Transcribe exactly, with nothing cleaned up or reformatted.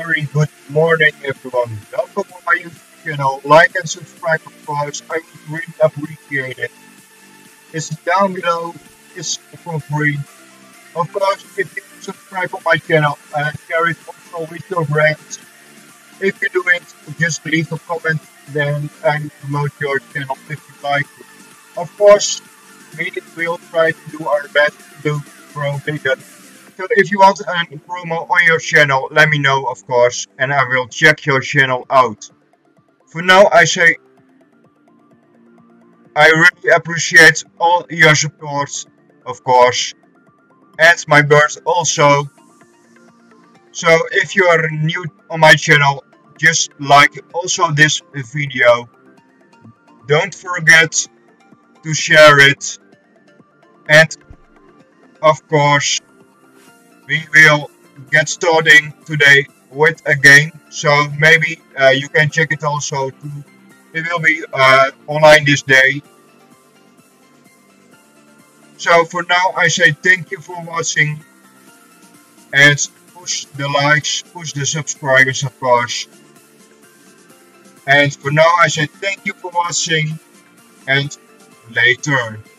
very good morning, everyone. Welcome on my YouTube channel. Like and subscribe, of course. I would really appreciate it. It's down below. It's for free. Of course, if you subscribe on my channel and share it also with your friends. If you do it, just leave a comment. Then I will promote your channel if you like it. Of course, we will try to do our best to grow bigger. So if you want a promo on your channel, let me know, of course, and I will check your channel out. For now, I say I really appreciate all your support, of course, and my birds also. So if you are new on my channel, just like also this video. Don't forget to share it, and of course, we will get starting today with a game. So maybe uh, you can check it also too. It will be uh, online this day. So for now, I say thank you for watching and push the likes, push the subscribers, of course. And for now, I say thank you for watching and later.